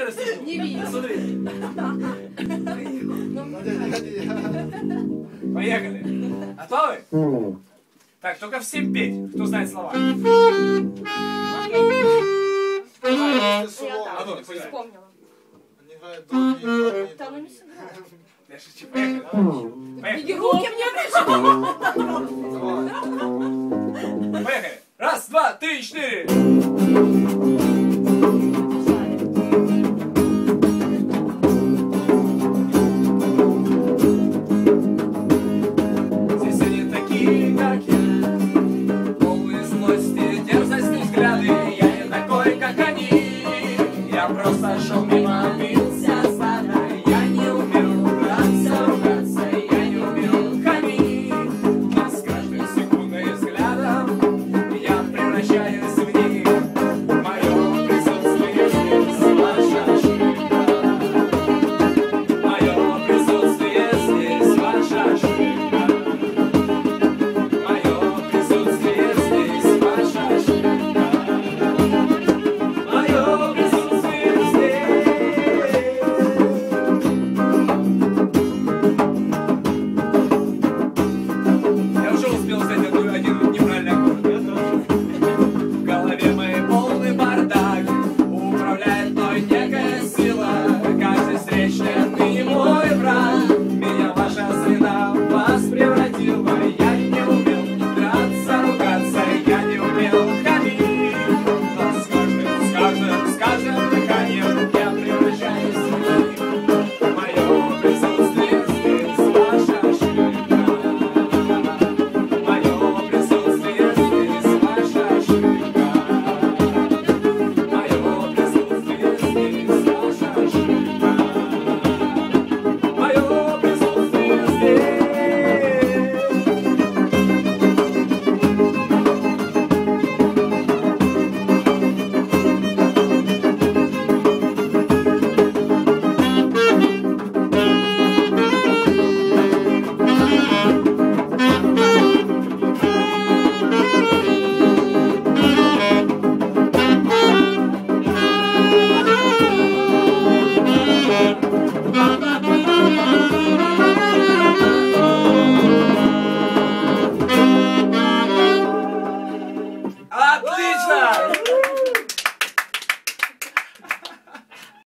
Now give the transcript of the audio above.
расстегнул? Не видно. Смотри. Поехали. Готовы? Так, только всем петь, кто знает слова. А ну, Вспомнила. Другие. Да, ну не сыграла. я шучу. Поехали. Поехали. Руки мне пришли. Поехали. Раз, два, три, четыре.